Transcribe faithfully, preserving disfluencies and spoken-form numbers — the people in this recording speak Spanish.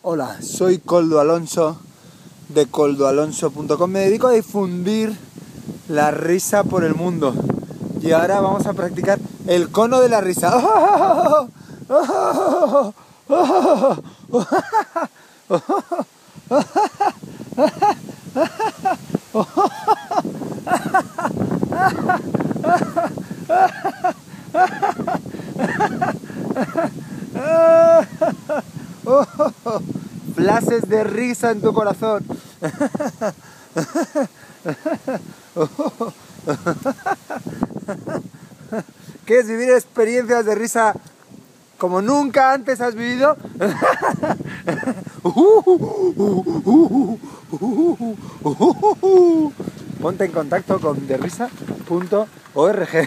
Hola, soy Koldo Alonso de koldo alonso punto com. Me dedico a difundir la risa por el mundo. Y ahora vamos a practicar el cono de la risa. Flashes de risa en tu corazón. ¿Quieres vivir experiencias de risa como nunca antes has vivido? Ponte en contacto con derrisa punto org.